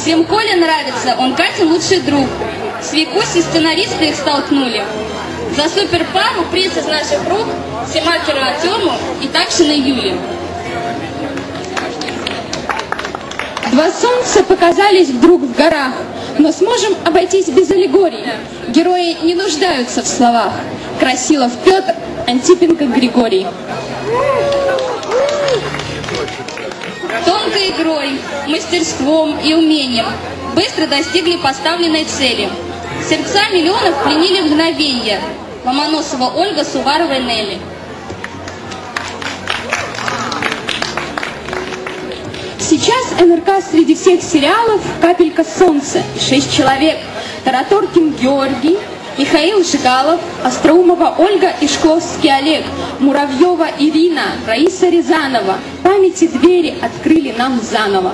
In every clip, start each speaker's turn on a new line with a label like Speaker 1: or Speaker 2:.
Speaker 1: Всем Коля нравится, он Кате лучший друг. С Викусей сценаристы их столкнули. За суперпару приз из наших рук Семакеру Артему и Такшиной Юле.
Speaker 2: Два солнца показались вдруг в горах, но сможем обойтись без аллегорий. Герои не нуждаются в словах. Красилов Петр, Антипенко Григорий.
Speaker 1: Тонкой игрой, мастерством и умением быстро достигли поставленной цели. Сердца миллионов пленили мгновенье. Ломоносова Ольга, Суваровой Нелли.
Speaker 2: Сейчас НРК среди всех сериалов «Капелька солнца» и 6 человек. Тараторкин Георгий, Михаил Жигалов, Остроумова Ольга и Шкловский Олег, Муравьева Ирина, Раиса Рязанова. Памяти двери открыли нам заново.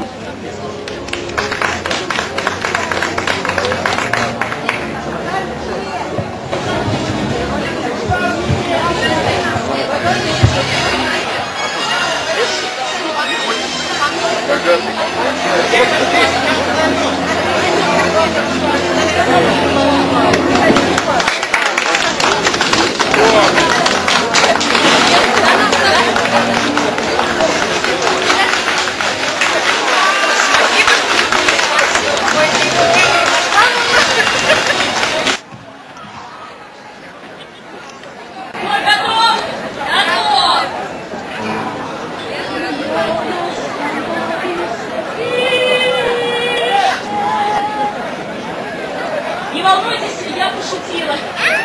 Speaker 3: Не волнуйтесь, я пошутила.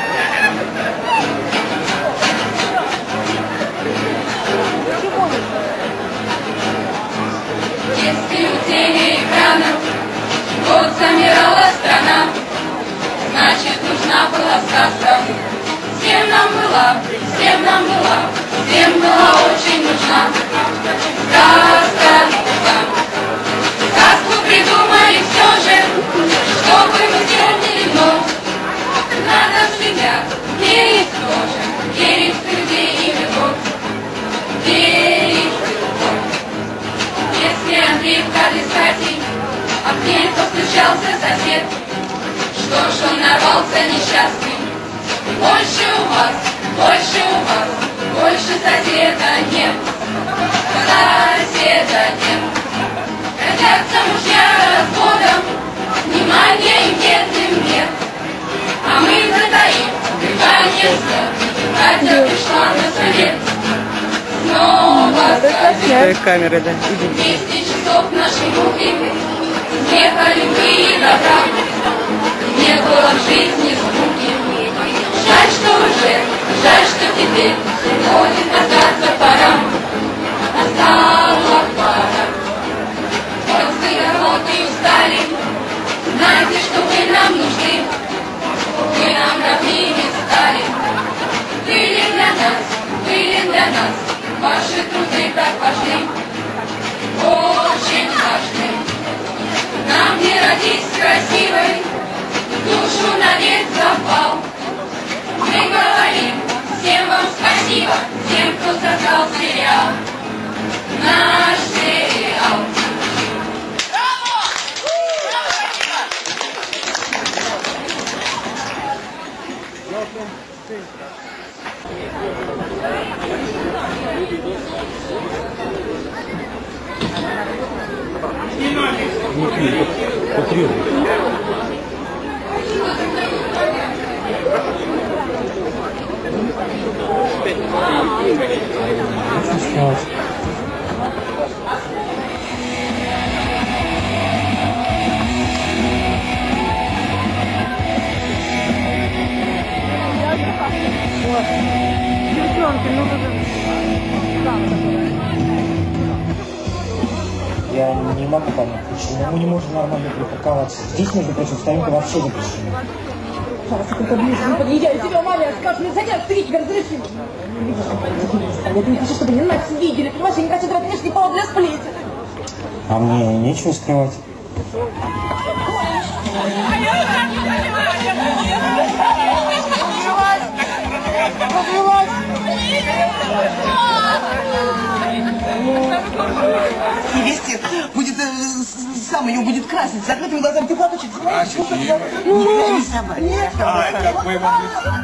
Speaker 1: Если у телеэкранов вот замирала страна, значит нужна была сказка. Всем нам была, всем была очень нужна сказка. Сказку придумали все же, чтобы мы помнили вновь. Надо в себя верить тоже, верить в людей и любовь, верить в любовь. Если Андрей в кадре статей, а в ней постучался сосед, что ж он нарвался несчастный. Больше у вас, больше соседа нет, соседа нет. Родятся мужья разводом, внимания им бедным нет. А мы затаим дыхание, Катя пришла на совет. Снова совет.
Speaker 4: Камера, да.
Speaker 1: 200 часов нашей муки, смеха, любви и добра. Не было в жизни скуки. Жаль, что теперь приходит остаться пора. Настала пора. Вот вы работы устали, знаете, что вы нам нужны. Вы нам родными стали. Были для нас, ваши труды так важны, очень важны. Нам не родись красивой, душу навек запал. Мы говорим всем вам спасибо, тем, кто создал сериал, наш сериал.
Speaker 5: Я не могу понять, почему мы не можем нормально припарковаться. Здесь, между прочим, стоянка вообще запрещена.
Speaker 6: Пожалуйста, только ближе не подъезжай. Тебя маме скажут, не садятся, ты тебе разрешили. Я не хочу, чтобы не нас видели. Понимаешь, я не хочу давать лишний повод для сплетен.
Speaker 5: А мне нечего скрывать.
Speaker 7: Невесте будет
Speaker 6: сам ее будет красить. С закрытыми глазами ты платочек.
Speaker 4: Красить ее?
Speaker 6: Ну, нет.
Speaker 4: Как вы могли?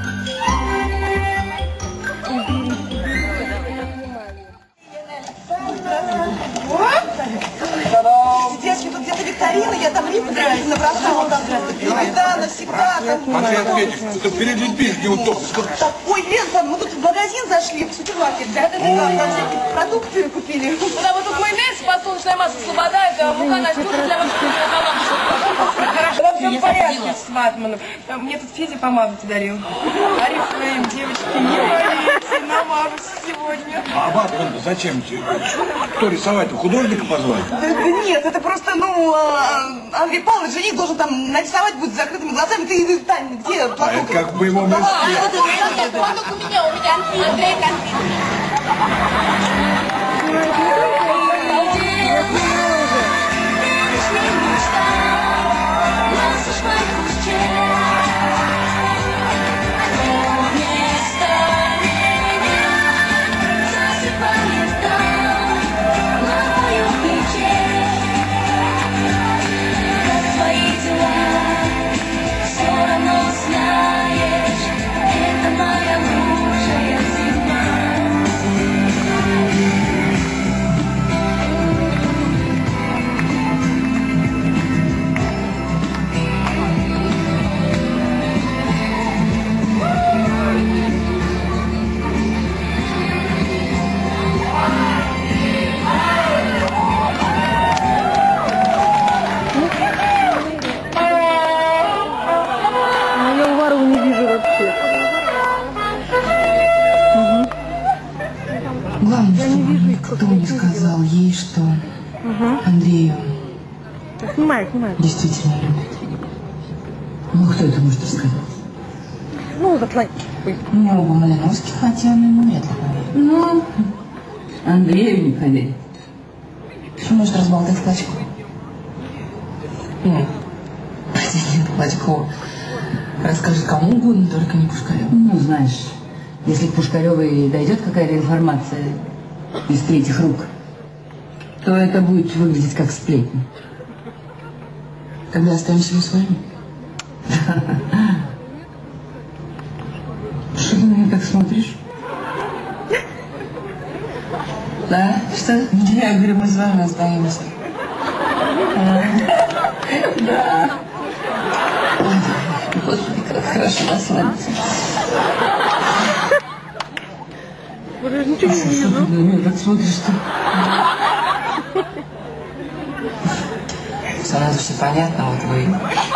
Speaker 6: Девочки, тут где-то викторина, я там риф набросала. Навсегда, навсегда.
Speaker 4: Андрей Аркадьевич, это перед людьми неудобно.
Speaker 6: Ой, Лен, там, мы тут в магазин зашли, в супермаркет. Да, там всякие продукты купили.
Speaker 3: Да, вот тут майонез, подсолнечная масло, слобода, это мука на стюру для вас.
Speaker 6: Хорошо, во всем порядке с ватманом. Мне тут Федя помаду дарил. Арифлейм, девочки, не болейте, намажусь сегодня.
Speaker 4: А ватман зачем? Кто рисовать-то? Художника позвать?
Speaker 6: Да нет, это просто, ну, Андрей Павлович, жених должен там нарисовать будет с закрытыми глазами. Ты, Тань, где платок?
Speaker 4: А это как бы его месте.
Speaker 1: Платок у меня Андрей конфет.
Speaker 7: Главное, чтобы никто не сказал ей, что Андрею действительно любит. Ну, кто это может рассказать?
Speaker 6: Ну, заплати.
Speaker 7: Ну, оба Малиновских, хотя он ему вряд ли поверит. Ну, Андрею не поверит. Что может разболтать Клочкову? Ну, Клочкову расскажет кому угодно, только не Пушкареву. Ну, знаешь, если к Пушкаревой дойдет какая-то информация из третьих рук, то это будет выглядеть как сплетня. Тогда останемся мы с вами. Что ты на меня так смотришь? Да? Что? Я говорю, мы с вами остаемся. Да. Господи, как хорошо насладиться. Ничего не вижу. Что ты на меня так смотришь-то? Сразу все понятно, вот вы.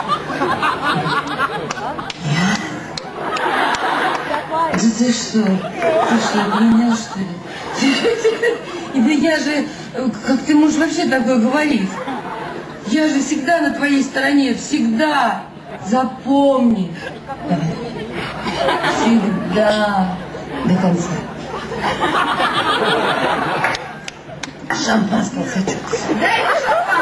Speaker 7: Да ты что? Ты что, меня что ли? Да я же... Как ты можешь вообще такое говорить? Я же всегда на твоей стороне, всегда. Запомни. Всегда. До конца. Шампанского хочу. Дай шампанского.